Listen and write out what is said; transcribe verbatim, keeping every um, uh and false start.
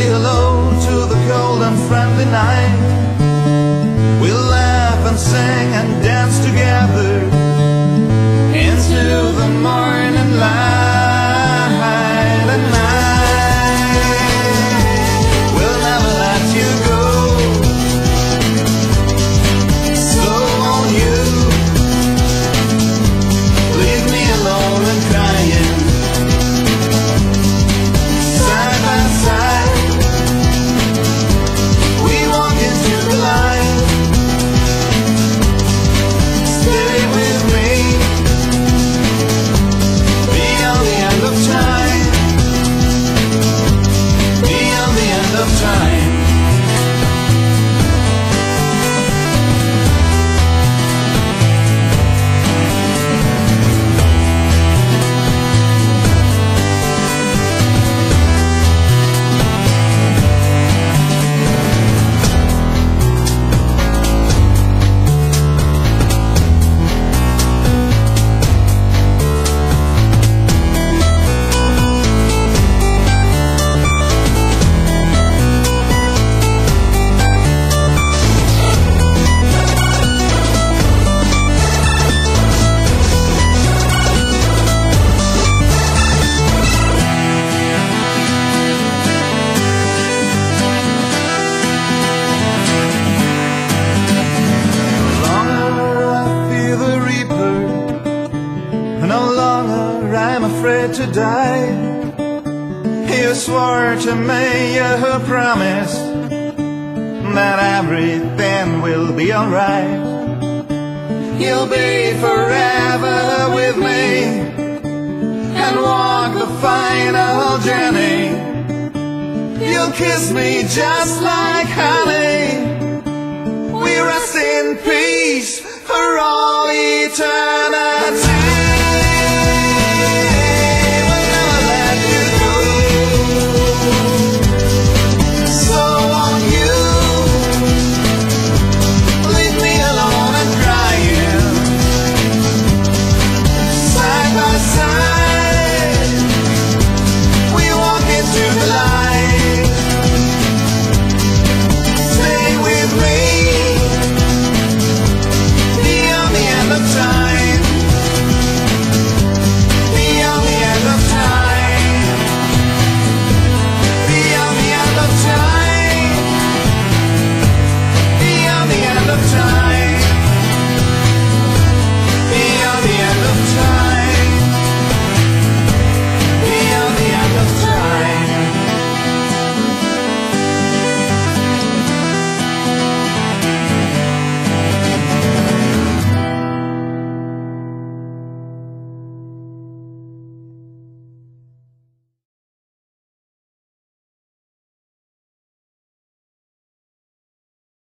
hello to the cold and friendly night. We'll laugh and sing and dance together into the morning light. And I will never let you go, so won't you leave me alone and crying. Side by side we walk into the light. Stay with me beyond the end of time, beyond the end of time. I'm afraid to die. You swore to me, you promised that everything will be alright. You'll be forever with me and walk the final journey. You'll kiss me just like honey. We rest in peace for all eternity.